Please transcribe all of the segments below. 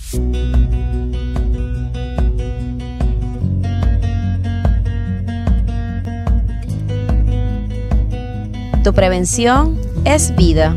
Tu prevención es vida.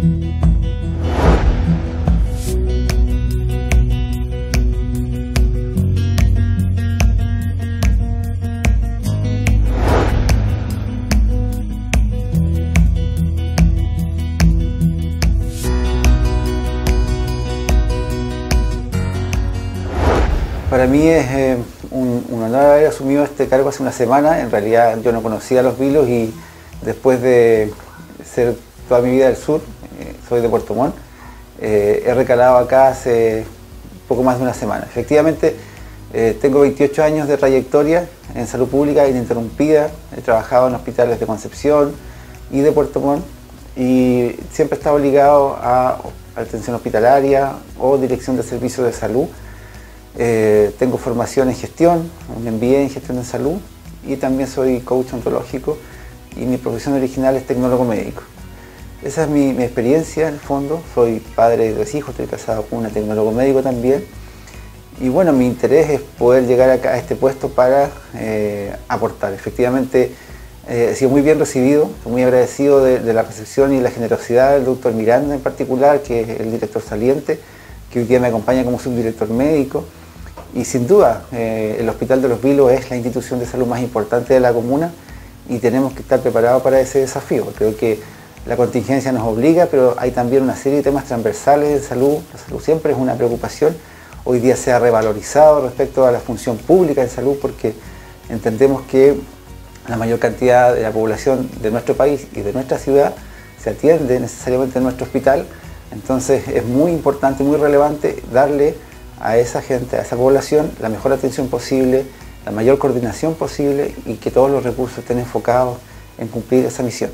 Para mí es un honor haber asumido este cargo hace una semana. En realidad yo no conocía Los Vilos y después de ser toda mi vida del sur, soy de Puerto Montt, he recalado acá hace poco más de una semana. Efectivamente, tengo 28 años de trayectoria en salud pública ininterrumpida. He trabajado en hospitales de Concepción y de Puerto Montt y siempre he estado ligado a atención hospitalaria o dirección de servicios de salud. Tengo formación en gestión, un MBA en gestión de salud y también soy coach ontológico y mi profesión original es tecnólogo médico. Esa es mi experiencia en el fondo. Soy padre de 2 hijos, estoy casado con una tecnólogo médico también y bueno, mi interés es poder llegar acá a este puesto para aportar. Efectivamente he sido muy bien recibido, estoy muy agradecido de la recepción y la generosidad del doctor Miranda en particular, que es el director saliente, que hoy día me acompaña como subdirector médico. Y sin duda, el Hospital de Los Vilos es la institución de salud más importante de la comuna y tenemos que estar preparados para ese desafío. Creo que la contingencia nos obliga, pero hay también una serie de temas transversales de salud. La salud siempre es una preocupación. Hoy día se ha revalorizado respecto a la función pública de salud porque entendemos que la mayor cantidad de la población de nuestro país y de nuestra ciudad se atiende necesariamente en nuestro hospital. Entonces es muy importante, muy relevante darle a esa gente, a esa población, la mejor atención posible, la mayor coordinación posible y que todos los recursos estén enfocados en cumplir esa misión.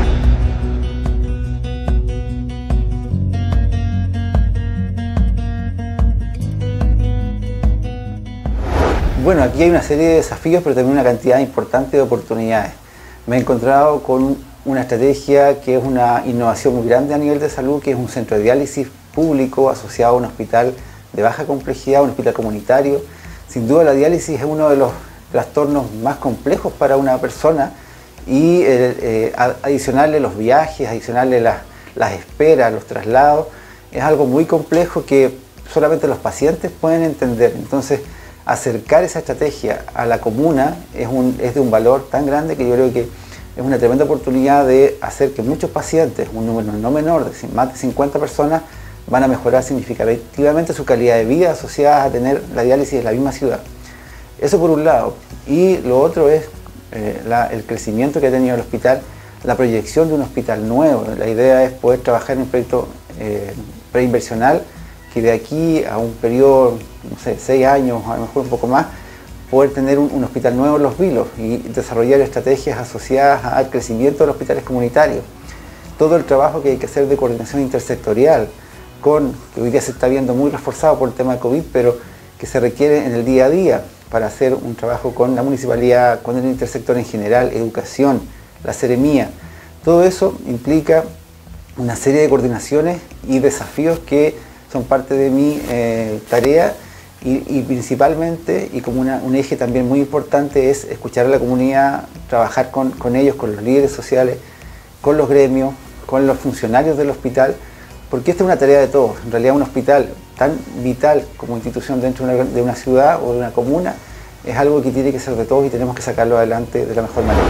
Bueno, aquí hay una serie de desafíos, pero también una cantidad importante de oportunidades. Me he encontrado con una estrategia que es una innovación muy grande a nivel de salud, que es un centro de diálisis público asociado a un hospital de baja complejidad, un hospital comunitario. Sin duda la diálisis es uno de los trastornos más complejos para una persona y adicionarle los viajes, adicionarle las esperas, los traslados, es algo muy complejo que solamente los pacientes pueden entender. Entonces, acercar esa estrategia a la comuna es de un valor tan grande que yo creo que es una tremenda oportunidad de hacer que muchos pacientes, un número no menor, de más de 50 personas, van a mejorar significativamente su calidad de vida asociada a tener la diálisis en la misma ciudad. Eso por un lado. Y lo otro es el crecimiento que ha tenido el hospital, la proyección de un hospital nuevo. La idea es poder trabajar en un proyecto preinversional que de aquí a un periodo, no sé, 6 años, a lo mejor un poco más, poder tener un hospital nuevo en Los Vilos y desarrollar estrategias asociadas al crecimiento de los hospitales comunitarios. Todo el trabajo que hay que hacer de coordinación intersectorial, que hoy día se está viendo muy reforzado por el tema de COVID, pero que se requiere en el día a día para hacer un trabajo con la municipalidad, con el intersector en general, educación, la seremía. Todo eso implica una serie de coordinaciones y desafíos que son parte de mi tarea y principalmente, y como un eje también muy importante, es escuchar a la comunidad, trabajar con ellos, con los líderes sociales, con los gremios, con los funcionarios del hospital, porque esta es una tarea de todos. En realidad un hospital tan vital como institución dentro de una ciudad o de una comuna es algo que tiene que ser de todos y tenemos que sacarlo adelante de la mejor manera.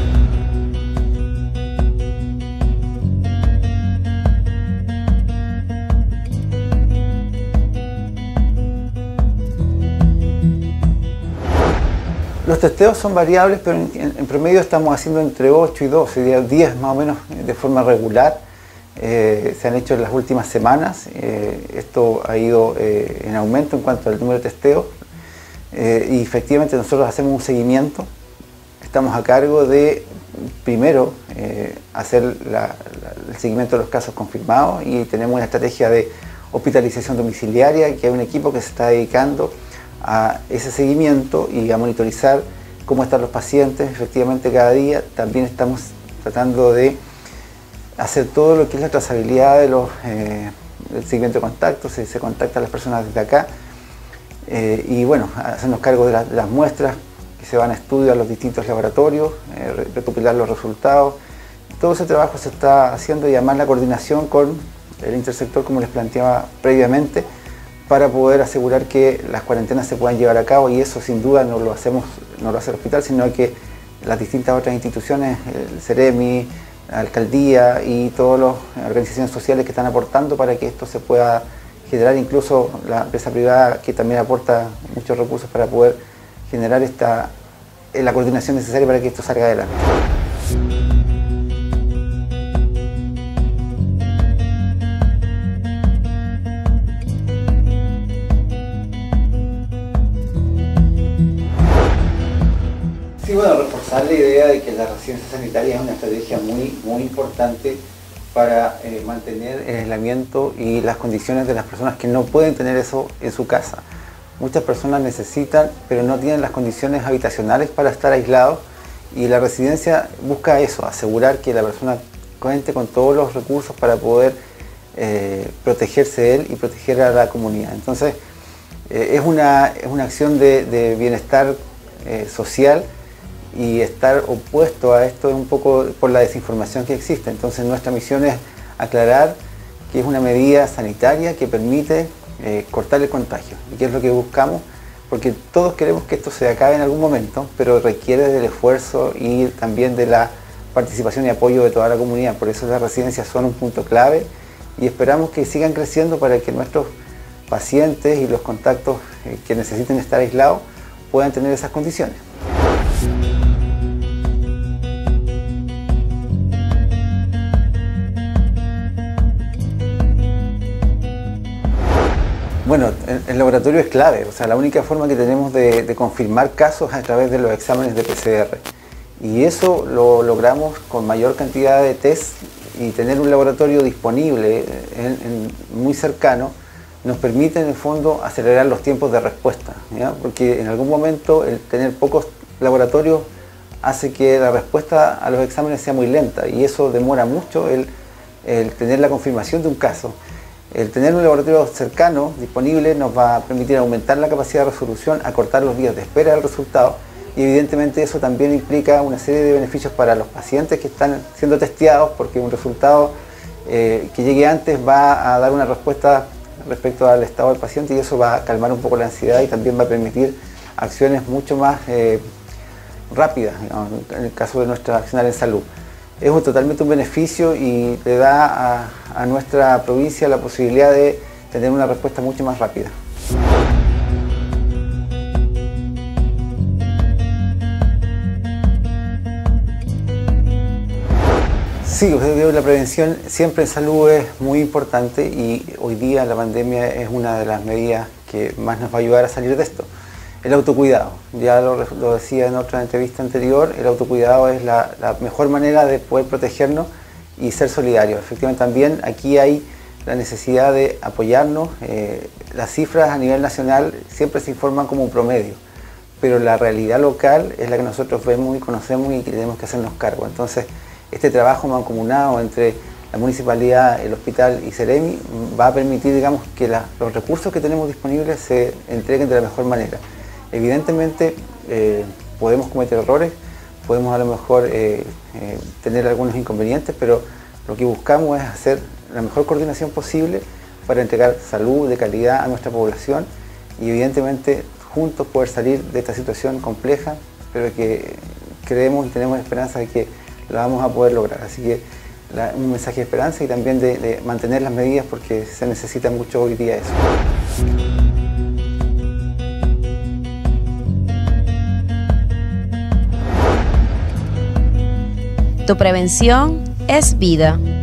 Los testeos son variables, pero en promedio estamos haciendo entre 8 y 12, 10 más o menos de forma regular. Se han hecho en las últimas semanas. Esto ha ido en aumento en cuanto al número de testeos. Y efectivamente nosotros hacemos un seguimiento. Estamos a cargo de, primero, hacer el seguimiento de los casos confirmados y tenemos una estrategia de hospitalización domiciliaria, que hay un equipo que se está dedicando a ese seguimiento y a monitorizar cómo están los pacientes efectivamente cada día. También estamos tratando de hacer todo lo que es la trazabilidad del seguimiento de contactos. Se contacta a las personas desde acá y bueno, hacernos cargo de las muestras que se van a estudio a los distintos laboratorios, recopilar los resultados. Todo ese trabajo se está haciendo y además la coordinación con el intersector, como les planteaba previamente, para poder asegurar que las cuarentenas se puedan llevar a cabo, y eso sin duda no lo hace el hospital, sino que las distintas otras instituciones, el Ceremi, la alcaldía y todas las organizaciones sociales que están aportando para que esto se pueda generar, incluso la empresa privada que también aporta muchos recursos para poder generar la coordinación necesaria para que esto salga adelante. Sí, bueno, reforzar la idea de que la residencia sanitaria es una estrategia muy importante para mantener el aislamiento y las condiciones de las personas que no pueden tener eso en su casa. Muchas personas necesitan, pero no tienen las condiciones habitacionales para estar aislados, y la residencia busca eso, asegurar que la persona cuente con todos los recursos para poder protegerse de él y proteger a la comunidad. Entonces, es una acción de bienestar social, y estar opuesto a esto es un poco por la desinformación que existe. Entonces nuestra misión es aclarar que es una medida sanitaria que permite cortar el contagio, y que es lo que buscamos, porque todos queremos que esto se acabe en algún momento, pero requiere del esfuerzo y también de la participación y apoyo de toda la comunidad. Por eso las residencias son un punto clave, y esperamos que sigan creciendo para que nuestros pacientes y los contactos que necesiten estar aislados puedan tener esas condiciones. Bueno, el laboratorio es clave, o sea, la única forma que tenemos de confirmar casos es a través de los exámenes de PCR. Y eso lo logramos con mayor cantidad de test, y tener un laboratorio disponible muy cercano nos permite en el fondo acelerar los tiempos de respuesta, ¿ya? Porque en algún momento el tener pocos laboratorios hace que la respuesta a los exámenes sea muy lenta, y eso demora mucho el tener la confirmación de un caso. El tener un laboratorio cercano, disponible, nos va a permitir aumentar la capacidad de resolución, acortar los días de espera del resultado, y evidentemente eso también implica una serie de beneficios para los pacientes que están siendo testeados, porque un resultado que llegue antes va a dar una respuesta respecto al estado del paciente, y eso va a calmar un poco la ansiedad y también va a permitir acciones mucho más rápidas, digamos, en el caso de nuestra accionar en salud. Es totalmente un beneficio, y le da a nuestra provincia la posibilidad de tener una respuesta mucho más rápida. Sí, la prevención siempre en salud es muy importante, y hoy día la pandemia es una de las medidas que más nos va a ayudar a salir de esto. El autocuidado, ya lo decía en otra entrevista anterior, el autocuidado es la mejor manera de poder protegernos y ser solidarios. Efectivamente también aquí hay la necesidad de apoyarnos. Las cifras a nivel nacional siempre se informan como un promedio, pero la realidad local es la que nosotros vemos y conocemos y que tenemos que hacernos cargo. Entonces, este trabajo mancomunado entre la municipalidad, el hospital y Ceremi va a permitir, digamos, que los recursos que tenemos disponibles se entreguen de la mejor manera. Evidentemente podemos cometer errores, podemos a lo mejor tener algunos inconvenientes, pero lo que buscamos es hacer la mejor coordinación posible para entregar salud de calidad a nuestra población, y evidentemente juntos poder salir de esta situación compleja, pero que creemos y tenemos esperanza de que la vamos a poder lograr. Así que un mensaje de esperanza, y también de mantener las medidas, porque se necesita mucho hoy día eso. Tu prevención es vida.